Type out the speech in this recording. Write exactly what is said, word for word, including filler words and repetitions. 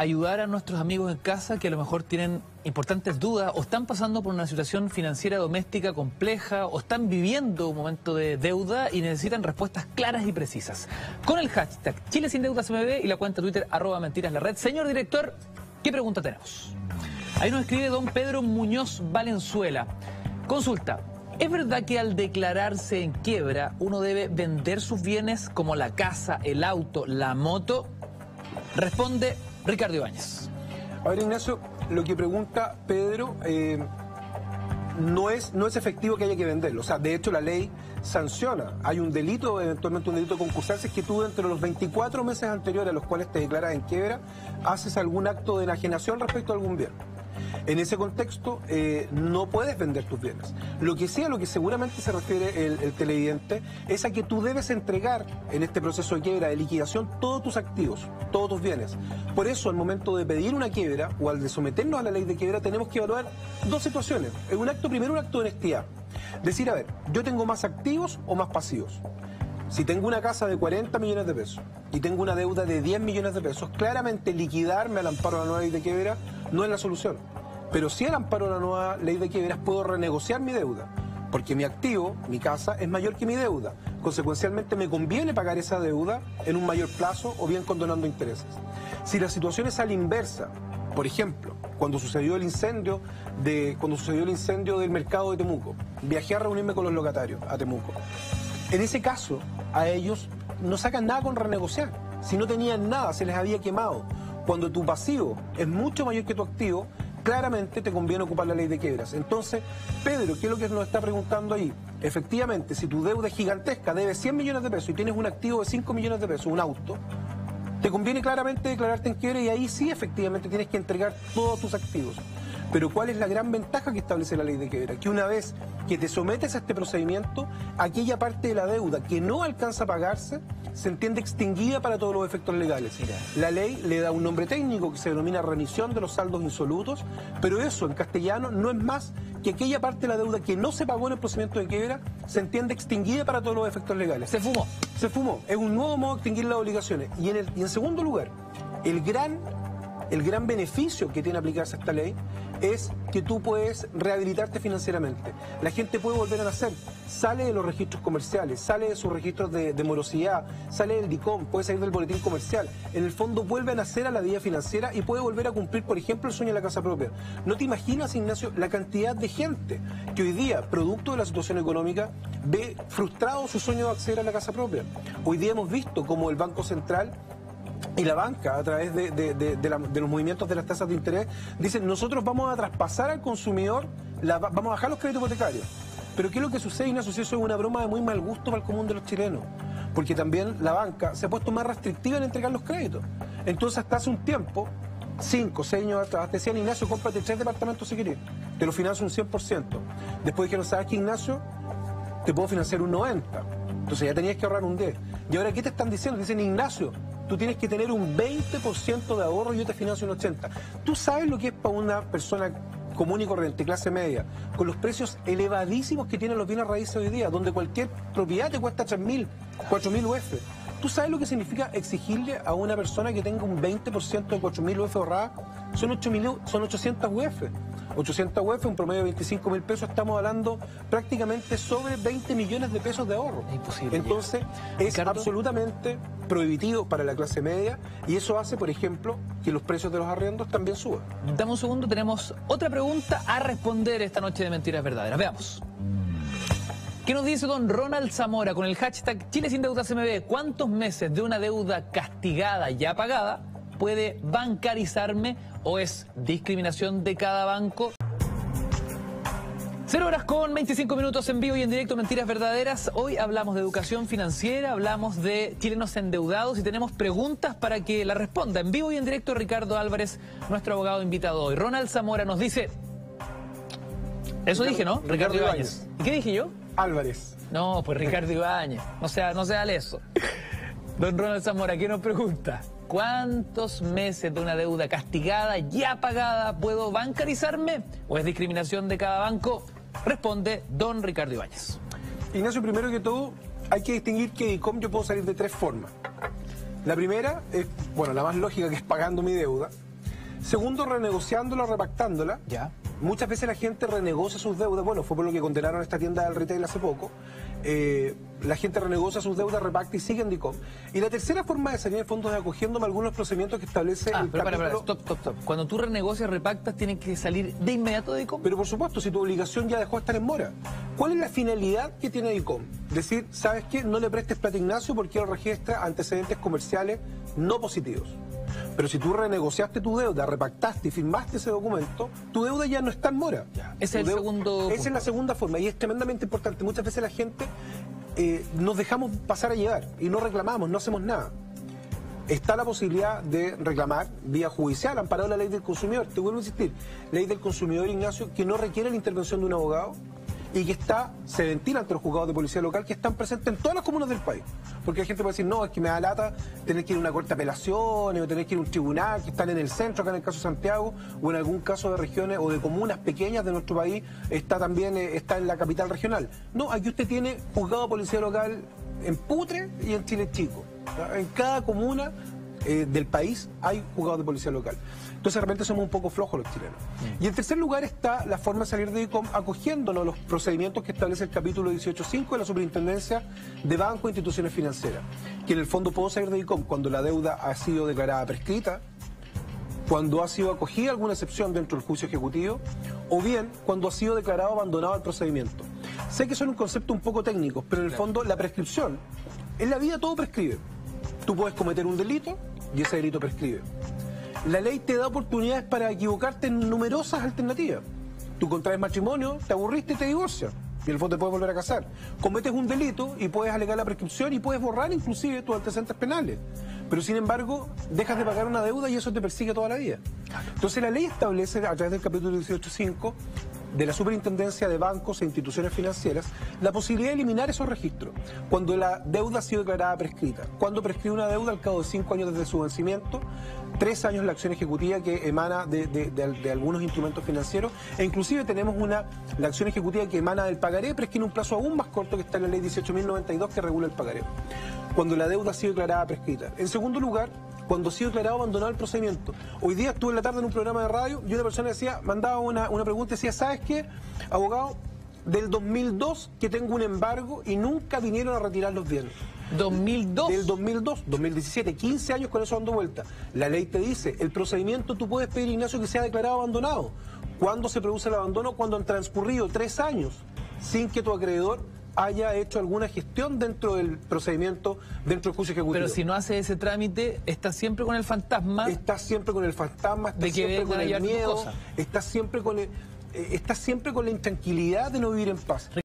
ayudar a nuestros amigos en casa que a lo mejor tienen importantes dudas o están pasando por una situación financiera doméstica compleja o están viviendo un momento de deuda y necesitan respuestas claras y precisas. Con el hashtag Chile Sin Deuda C M B y la cuenta Twitter arroba mentiras la red. Señor director, ¿qué pregunta tenemos? Ahí nos escribe don Pedro Muñoz Valenzuela. Consulta. ¿Es verdad que al declararse en quiebra uno debe vender sus bienes como la casa, el auto, la moto? Responde Ricardo Ibáñez. A ver, Ignacio, lo que pregunta Pedro eh, no es, no es efectivo que haya que venderlo. O sea, de hecho la ley sanciona. Hay un delito, eventualmente un delito concursal, si es que tú dentro de los veinticuatro meses anteriores a los cuales te declaras en quiebra haces algún acto de enajenación respecto a algún bien. En ese contexto eh, no puedes vender tus bienes. Lo que sí, a lo que seguramente se refiere el, el televidente, es a que tú debes entregar en este proceso de quiebra, de liquidación, todos tus activos, todos tus bienes. Por eso, al momento de pedir una quiebra o al de someternos a la ley de quiebra, tenemos que evaluar dos situaciones. En un acto, primero un acto de honestidad. Decir, a ver, ¿yo tengo más activos o más pasivos? Si tengo una casa de cuarenta millones de pesos y tengo una deuda de diez millones de pesos, claramente liquidarme al amparo de la nueva ley de quiebra no es la solución. Pero si al amparo de la nueva ley de quiebras puedo renegociar mi deuda, porque mi activo, mi casa, es mayor que mi deuda. Consecuencialmente me conviene pagar esa deuda en un mayor plazo o bien condonando intereses. Si la situación es a la inversa, por ejemplo, cuando sucedió el incendio de, cuando sucedió el incendio del mercado de Temuco, viajé a reunirme con los locatarios a Temuco. En ese caso, a ellos no sacan nada con renegociar. Si no tenían nada, se les había quemado. Cuando tu pasivo es mucho mayor que tu activo, claramente te conviene ocupar la ley de quiebras. Entonces, Pedro, ¿qué es lo que nos está preguntando ahí? Efectivamente, si tu deuda es gigantesca, debes cien millones de pesos y tienes un activo de cinco millones de pesos, un auto, te conviene claramente declararte en quiebra y ahí sí, efectivamente, tienes que entregar todos tus activos. Pero ¿cuál es la gran ventaja que establece la ley de quiebra? Que una vez que te sometes a este procedimiento, aquella parte de la deuda que no alcanza a pagarse se entiende extinguida para todos los efectos legales. La ley le da un nombre técnico que se denomina remisión de los saldos insolutos, pero eso en castellano no es más que aquella parte de la deuda que no se pagó en el procedimiento de quiebra se entiende extinguida para todos los efectos legales. Se fumó. Se fumó. Es un nuevo modo de extinguir las obligaciones. Y en, el, y en segundo lugar, el gran... El gran beneficio que tiene aplicarse esta ley es que tú puedes rehabilitarte financieramente. La gente puede volver a nacer, sale de los registros comerciales, sale de sus registros de, de morosidad, sale del D I C O M, puede salir del boletín comercial. En el fondo vuelve a nacer a la vida financiera y puede volver a cumplir, por ejemplo, el sueño de la casa propia. ¿No te imaginas, Ignacio, la cantidad de gente que hoy día, producto de la situación económica, ve frustrado su sueño de acceder a la casa propia? Hoy día hemos visto como el Banco Central y la banca, a través de, de, de, de, la, de los movimientos de las tasas de interés, dicen, nosotros vamos a traspasar al consumidor, la, vamos a bajar los créditos hipotecarios. Pero ¿qué es lo que sucede, Ignacio? Eso es una broma de muy mal gusto para el común de los chilenos. Porque también la banca se ha puesto más restrictiva en entregar los créditos. Entonces, hasta hace un tiempo, cinco, seis años atrás, decían, Ignacio, cómprate tres departamentos si querés, te lo financio un cien por ciento. Después dijeron, ¿sabes qué, Ignacio? Te puedo financiar un noventa por ciento. Entonces ya tenías que ahorrar un diez por ciento. Y ahora, ¿qué te están diciendo? Dicen, Ignacio, tú tienes que tener un veinte por ciento de ahorro y yo te financio un ochenta por ciento. ¿Tú sabes lo que es para una persona común y corriente, clase media, con los precios elevadísimos que tienen los bienes raíces hoy día, donde cualquier propiedad te cuesta tres mil, cuatro mil U F? ¿Tú sabes lo que significa exigirle a una persona que tenga un veinte por ciento de cuatro mil U F ahorrada? Son, ocho mil, son ochocientas U F. ochocientas U F, un promedio de veinticinco mil pesos, estamos hablando prácticamente sobre veinte millones de pesos de ahorro. Es imposible. Entonces, es Ricardo, absolutamente prohibitivo para la clase media y eso hace, por ejemplo, que los precios de los arriendos también suban. Dame un segundo, tenemos otra pregunta a responder esta noche de Mentiras Verdaderas. Veamos. ¿Qué nos dice don Ronald Zamora con el hashtag Chile Sin Deuda C M B? ¿Cuántos meses de una deuda castigada ya pagada puede bancarizarme o es discriminación de cada banco? Cero horas con veinticinco minutos en vivo y en directo, Mentiras Verdaderas. Hoy hablamos de educación financiera, hablamos de chilenos endeudados y tenemos preguntas para que la responda en vivo y en directo Ricardo Álvarez, nuestro abogado invitado hoy. Ronald Zamora nos dice... Eso dije, ¿no? Ricardo, Ricardo Ibáñez. Ibáñez. ¿Y qué dije yo? Álvarez. No, pues Ricardo Ibáñez. No sea, no sea leso. Don Ronald Zamora, ¿qué nos pregunta? ¿Cuántos meses de una deuda castigada, ya pagada, puedo bancarizarme? ¿O es discriminación de cada banco? Responde don Ricardo Ibáñez. Ignacio, primero que todo, hay que distinguir que D I C O M yo puedo salir de tres formas. La primera es, bueno, la más lógica, que es pagando mi deuda. Segundo, renegociándola, repactándola. Ya. Muchas veces la gente renegocia sus deudas. Bueno, fue por lo que condenaron a esta tienda del retail hace poco. Eh, la gente renegocia sus deudas, repacta y sigue en DICOM. Y la tercera forma de salir en fondos es acogiéndome a algunos procedimientos que establece Ah, el pero para, para, capítulo... stop, stop, stop. Cuando tú renegocias, repactas, tienen que salir de inmediato de DICOM. Pero por supuesto, si tu obligación ya dejó de estar en mora. ¿Cuál es la finalidad que tiene DICOM? Decir, ¿sabes qué? No le prestes plata a Ignacio porque él registra antecedentes comerciales no positivos. Pero si tú renegociaste tu deuda, repactaste y firmaste ese documento, tu deuda ya no está en mora. Ese es el segundo Esa punto. es la segunda forma y es tremendamente importante. Muchas veces la gente eh, nos dejamos pasar a llevar y no reclamamos, no hacemos nada. Está la posibilidad de reclamar vía judicial, amparado la ley del consumidor. Te vuelvo a insistir, ley del consumidor, Ignacio, que no requiere la intervención de un abogado y que está, se ventila ante los juzgados de policía local que están presentes en todas las comunas del país. Porque hay gente que puede decir, no, es que me da lata tener que ir a una corte de apelaciones o tener que ir a un tribunal, que están en el centro, acá en el caso de Santiago, o en algún caso de regiones o de comunas pequeñas de nuestro país, está también eh, está en la capital regional. No, aquí usted tiene juzgado de policía local en Putre y en Chile Chico. En cada comuna eh, del país hay juzgados de policía local. Entonces de repente somos un poco flojos los chilenos. Mm. Y en tercer lugar está la forma de salir de DICOM acogiéndonos a los procedimientos que establece el capítulo dieciocho punto cinco de la Superintendencia de Banco e Instituciones Financieras. Que en el fondo puedo salir de DICOM cuando la deuda ha sido declarada prescrita, cuando ha sido acogida alguna excepción dentro del juicio ejecutivo, o bien cuando ha sido declarado abandonado el procedimiento. Sé que son un concepto un poco técnico, pero en el fondo la prescripción, en la vida todo prescribe. Tú puedes cometer un delito y ese delito prescribe. La ley te da oportunidades para equivocarte en numerosas alternativas. Tú contraes matrimonio, te aburriste y te divorcias. Y en el fondo te puedes volver a casar. Cometes un delito y puedes alegar la prescripción y puedes borrar inclusive tus antecedentes penales. Pero sin embargo, dejas de pagar una deuda y eso te persigue toda la vida. Entonces la ley establece a través del capítulo dieciocho punto cinco de la Superintendencia de Bancos e Instituciones Financieras la posibilidad de eliminar esos registros cuando la deuda ha sido declarada prescrita. Cuando prescribe una deuda al cabo de cinco años desde su vencimiento, tres años la acción ejecutiva que emana de, de, de, de algunos instrumentos financieros e inclusive tenemos una la acción ejecutiva que emana del pagaré, pero es que en un plazo aún más corto que está en la ley dieciocho mil noventa y dos que regula el pagaré. Cuando la deuda ha sido declarada prescrita. En segundo lugar, cuando ha sido declarado abandonado el procedimiento. Hoy día estuve en la tarde en un programa de radio y una persona decía, mandaba una, una pregunta y decía, ¿sabes qué, abogado? Del dos mil dos que tengo un embargo y nunca vinieron a retirar los bienes. ¿dos mil dos? Del dos mil dos, dos mil diecisiete, quince años con eso dando vuelta. La ley te dice, el procedimiento tú puedes pedir, Ignacio, que sea declarado abandonado. ¿Cuándo se produce el abandono? Cuando han transcurrido tres años sin que tu acreedor haya hecho alguna gestión dentro del procedimiento, dentro del juicio ejecutivo. Pero si no hace ese trámite, está siempre con el fantasma. Está siempre con el fantasma, está de que siempre con el miedo, cosa. está siempre con el, eh, está siempre con la intranquilidad de no vivir en paz.